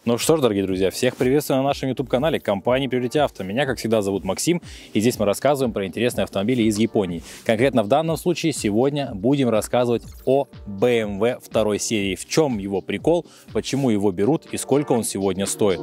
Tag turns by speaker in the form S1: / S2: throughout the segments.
S1: Ну что ж, дорогие друзья, всех приветствую на нашем YouTube-канале компании Priority Auto. Меня, как всегда, зовут Максим, и здесь мы рассказываем про интересные автомобили из Японии. Конкретно в данном случае сегодня будем рассказывать о BMW второй серии. В чем его прикол, почему его берут и сколько он сегодня стоит.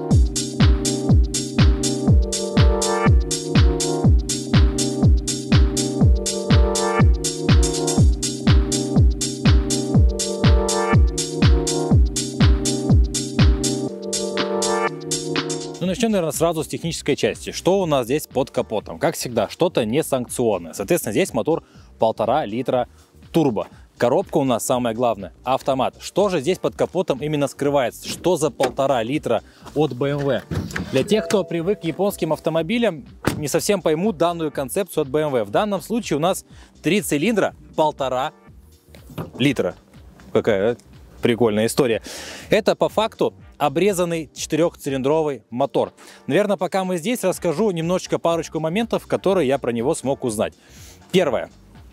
S1: Начнем, наверное, сразу с технической части. Что у нас здесь под капотом? Как всегда, что-то несанкционное. Соответственно, здесь мотор 1,5 литра турбо. Коробка у нас, самое главное, автомат. Что же здесь под капотом именно скрывается? Что за 1,5 литра от BMW? Для тех, кто привык к японским автомобилям, не совсем поймут данную концепцию от BMW. В данном случае у нас 3 цилиндра, 1,5 литра. Какая прикольная история. Это по факту обрезанный 4-цилиндровый мотор. Наверное, пока мы здесь, расскажу немножечко парочку моментов, которые я про него смог узнать. Первое.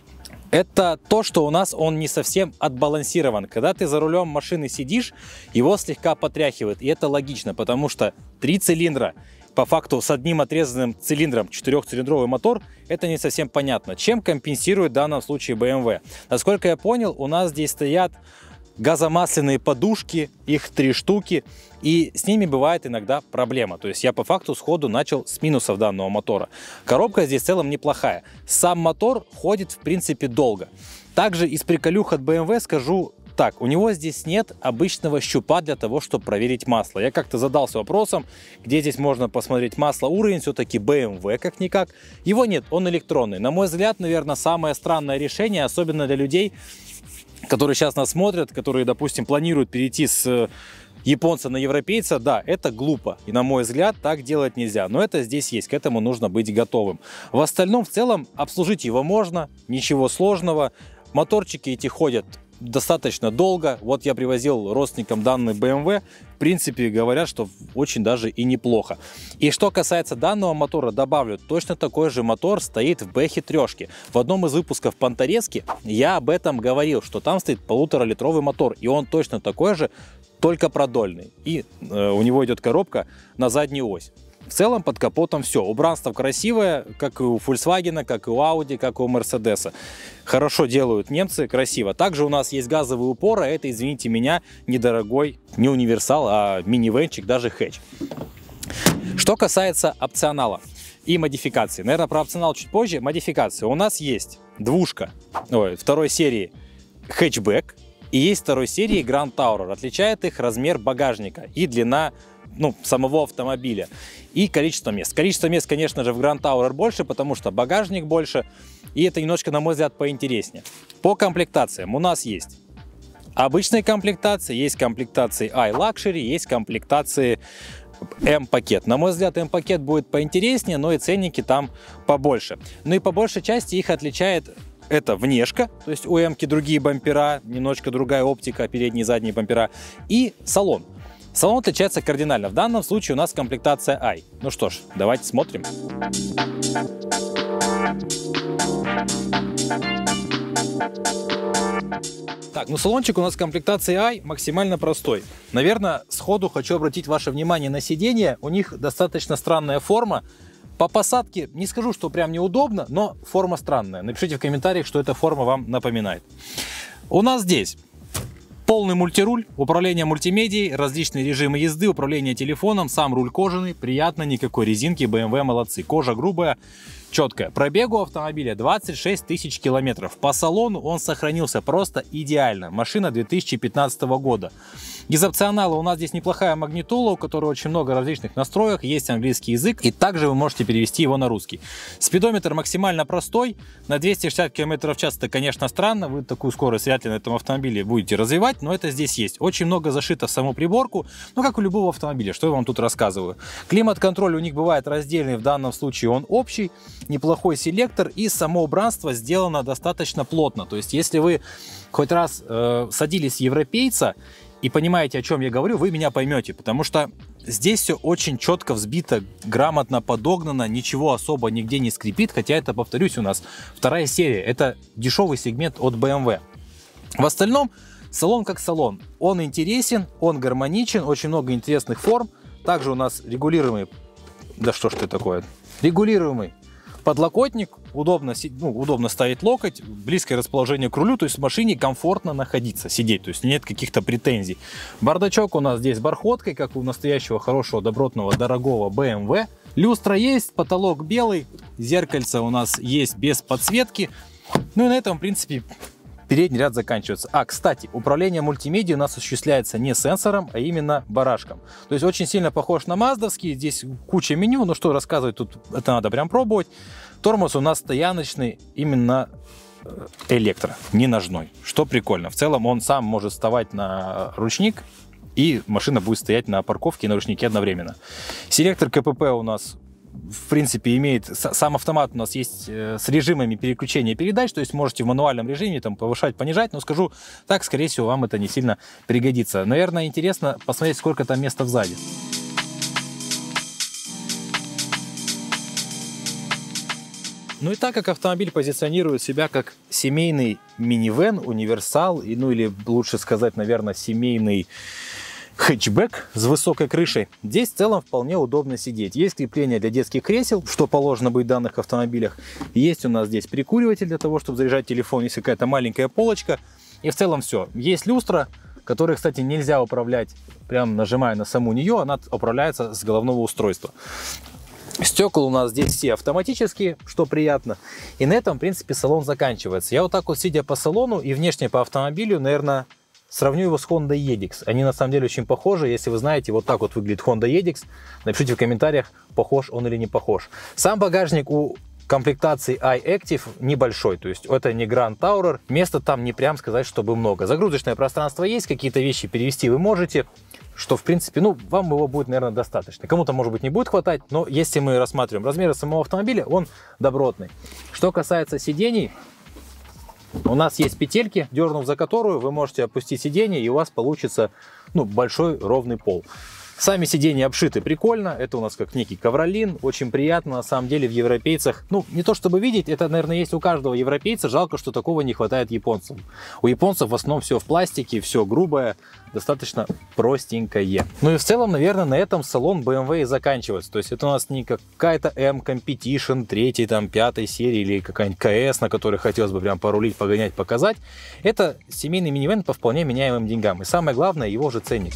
S1: Это то, что у нас он не совсем отбалансирован. Когда ты за рулем машины сидишь, его слегка потряхивает. И это логично, потому что 3 цилиндра, по факту с одним отрезанным цилиндром, 4-цилиндровый мотор, это не совсем понятно. Чем компенсирует в данном случае BMW? Насколько я понял, у нас здесь стоят газомасляные подушки, их 3 штуки, и с ними бывает иногда проблема. То есть я по факту сходу начал с минусов данного мотора. Коробка здесь в целом неплохая. Сам мотор ходит в принципе долго. Также из приколюх от BMW скажу так, у него здесь нет обычного щупа для того, чтобы проверить масло. Я как-то задался вопросом, где здесь можно посмотреть масло. Уровень все-таки BMW как-никак. Его нет, он электронный. На мой взгляд, наверное, самое странное решение, особенно для людей, которые сейчас нас смотрят, которые, допустим, планируют перейти с японца на европейца, да, это глупо. И, на мой взгляд, так делать нельзя. Но это здесь есть, к этому нужно быть готовым. В остальном, в целом, обслужить его можно, ничего сложного. Моторчики эти ходят достаточно долго. Вот я привозил родственникам данный BMW. В принципе, говорят, что очень даже и неплохо. И что касается данного мотора, добавлю, точно такой же мотор стоит в Бэхе трешке. В одном из выпусков Понторезки я об этом говорил, что там стоит 1,5-литровый мотор. И он точно такой же, только продольный. И у него идет коробка на заднюю ось. В целом под капотом все. Убранство красивое, как и у Volkswagen, как и у Audi, как и у Mercedes. Хорошо делают немцы, красиво. Также у нас есть газовые упоры. Это, извините меня, недорогой, не универсал, а минивенчик, даже хэтч. Что касается опционала и модификации. Наверное, про опционал чуть позже. Модификация. У нас есть второй серии хэтчбэк и есть второй серии Grand Tourer. Отличает их размер багажника и длина самого автомобиля и количество мест. Количество мест, конечно же, в Grand Tourer больше, потому что багажник больше, и это немножко, на мой взгляд, поинтереснее. По комплектациям у нас есть обычные комплектации, есть комплектации iLuxury, есть комплектации М-пакет. На мой взгляд, М-пакет будет поинтереснее, но и ценники там побольше. Ну и по большей части их отличает это внешка, то есть у М-ки другие бампера, немножко другая оптика, передние и задние бампера, и салон. Салон отличается кардинально. В данном случае у нас комплектация I. Ну что ж, давайте смотрим. Так, салончик у нас комплектации I максимально простой. Наверное, сходу хочу обратить ваше внимание на сиденье. У них достаточно странная форма. По посадке не скажу, что прям неудобно, но форма странная. Напишите в комментариях, что эта форма вам напоминает. У нас здесь полный мультируль, управление мультимедией, различные режимы езды, управление телефоном, сам руль кожаный, приятно, никакой резинки, BMW молодцы. Кожа грубая, четкая. Пробегу автомобиля 26 тысяч километров. По салону он сохранился просто идеально. Машина 2015 года. Из опционала у нас здесь неплохая магнитола, у которой очень много различных настроек, есть английский язык, и также вы можете перевести его на русский. Спидометр максимально простой, на 260 км в час это, конечно, странно, вы такую скорость вряд ли на этом автомобиле будете развивать, но это здесь есть. Очень много зашито в саму приборку, как у любого автомобиля, что я вам тут рассказываю. Климат-контроль у них бывает раздельный, в данном случае он общий, неплохой селектор, и само убранство сделано достаточно плотно. То есть, если вы хоть раз садились в европейца и понимаете, о чем я говорю, вы меня поймете, потому что здесь все очень четко взбито, грамотно подогнано, ничего особо нигде не скрипит, хотя это, повторюсь, у нас вторая серия, это дешевый сегмент от BMW. В остальном Салон как салон. Он интересен, он гармоничен, очень много интересных форм. Также у нас регулируемый, да что ж ты такое, регулируемый подлокотник, удобно ставить локоть, близкое расположение к рулю, то есть в машине комфортно находиться, сидеть, то есть нет каких-то претензий. Бардачок у нас здесь с бархоткой, как у настоящего хорошего, добротного, дорогого BMW. Люстра есть, потолок белый, зеркальце у нас есть без подсветки. Ну и на этом, в принципе, передний ряд заканчивается. Кстати, управление мультимедией у нас осуществляется не сенсором, а именно барашком. То есть очень сильно похож на маздовский. Здесь куча меню, но что рассказывать, тут это надо прям пробовать. Тормоз у нас стояночный, именно электро, не ножной, что прикольно. В целом он сам может вставать на ручник, и машина будет стоять на парковке и на ручнике одновременно. Селектор КПП у нас, в принципе, имеет... Сам автомат у нас есть с режимами переключения передач, то есть можете в мануальном режиме там повышать, понижать, но скажу так, скорее всего, вам это не сильно пригодится. Наверное, интересно посмотреть, сколько там места сзади. Ну и так как автомобиль позиционирует себя как семейный минивэн, универсал, ну или лучше сказать, наверное, семейный хэтчбэк с высокой крышей, здесь в целом вполне удобно сидеть. Есть крепление для детских кресел, что положено быть в данных автомобилях. Есть у нас здесь прикуриватель для того, чтобы заряжать телефон, есть какая-то маленькая полочка. И в целом все. Есть люстра, которой, кстати, нельзя управлять, прям нажимая на саму нее, она управляется с головного устройства. Стекла у нас здесь все автоматические, что приятно. И на этом, в принципе, салон заканчивается. Я вот так вот, сидя по салону и внешне по автомобилю, наверное, сравню его с Honda Edix. Они на самом деле очень похожи. Если вы знаете, вот так вот выглядит Honda Edix, напишите в комментариях, похож он или не похож. Сам багажник у комплектации iActive небольшой, то есть это не Grand Tourer. Места там не прям сказать, чтобы много. Загрузочное пространство есть, какие-то вещи перевести вы можете. Что, в принципе, ну, вам его будет, наверное, достаточно. Кому-то, может быть, не будет хватать, но если мы рассматриваем размеры самого автомобиля, он добротный. Что касается сидений, у нас есть петельки, дернув за которую вы можете опустить сиденье, и у вас получится, ну, большой ровный пол. Сами сиденья обшиты прикольно, это у нас как некий ковролин, очень приятно, на самом деле, в европейцах. Ну, не то чтобы видеть, это, наверное, есть у каждого европейца, жалко, что такого не хватает японцам. У японцев в основном все в пластике, все грубое, достаточно простенькое. Ну и в целом, наверное, на этом салон BMW и заканчивается. То есть это у нас не какая-то M Competition 3, там, 5 серии или какая-нибудь КС, на которой хотелось бы прям порулить, погонять, показать. Это семейный минивэн по вполне меняемым деньгам. И самое главное, его же ценник.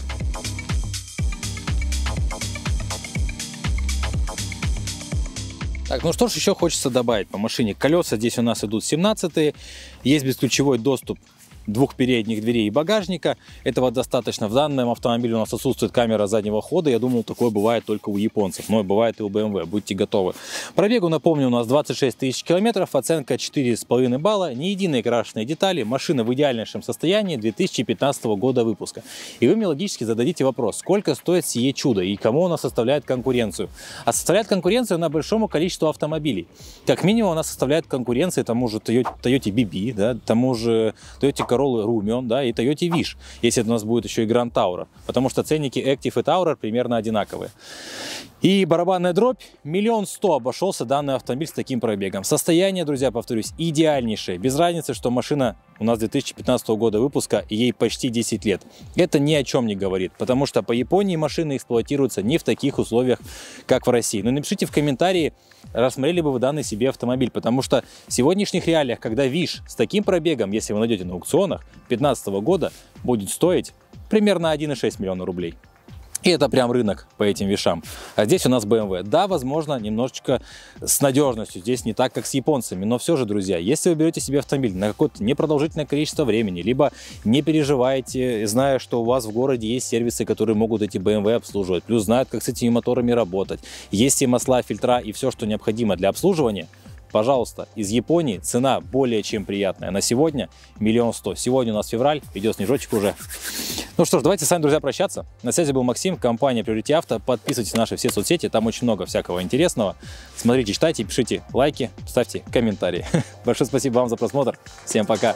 S1: Так, ну что ж еще хочется добавить по машине. Колеса здесь у нас идут 17-е, есть бесключевой доступ двух передних дверей и багажника. Этого достаточно. В данном автомобиле у нас отсутствует камера заднего хода. Я думал, такое бывает только у японцев, но бывает и у BMW. Будьте готовы. Пробегу, напомню, у нас 26 тысяч километров, оценка 4,5 балла, ни единой крашеной детали, машина в идеальнейшем состоянии, 2015 года выпуска. И вы мне логически зададите вопрос, сколько стоит сие чудо и кому она составляет конкуренцию? А составляет конкуренцию на большому количеству автомобилей. Как минимум она составляет конкуренцию тому же Toyota BB, да, тому же Toyota Corolla Rumion, да, и Toyota Wish, если это у нас будет еще и Grand Tourer, потому что ценники Active и Tourer примерно одинаковые. И барабанная дробь, 1 100 000 обошелся данный автомобиль с таким пробегом. Состояние, друзья, повторюсь, идеальнейшее. Без разницы, что машина у нас 2015 года выпуска и ей почти 10 лет. Это ни о чем не говорит, потому что по Японии машины эксплуатируются не в таких условиях, как в России. Но напишите в комментарии, рассмотрели бы вы данный себе автомобиль, потому что в сегодняшних реалиях, когда Wish с таким пробегом, если вы найдете на аукционах 2015 года, будет стоить примерно 1,6 миллиона рублей. И это прям рынок по этим вещам. А здесь у нас BMW. Да, возможно, немножечко с надежностью. Здесь не так, как с японцами. Но все же, друзья, если вы берете себе автомобиль на какое-то непродолжительное количество времени, либо не переживаете, зная, что у вас в городе есть сервисы, которые могут эти BMW обслуживать, плюс знают, как с этими моторами работать, есть и масла, фильтра и все, что необходимо для обслуживания, пожалуйста, из Японии цена более чем приятная. На сегодня 1 100 000. Сегодня у нас февраль, идет снежочек уже. Ну что ж, давайте с вами, друзья, прощаться. На связи был Максим, компания Priority Auto. Подписывайтесь на наши все соцсети, там очень много всякого интересного. Смотрите, читайте, пишите лайки, ставьте комментарии. Большое спасибо вам за просмотр. Всем пока.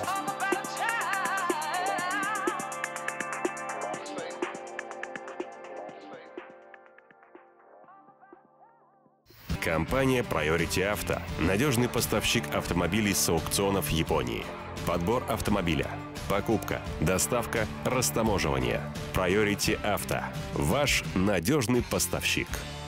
S2: Компания Priority Auto – надежный поставщик автомобилей с аукционов Японии. Подбор автомобиля, покупка, доставка, растаможивание. Priority Auto. Ваш надежный поставщик.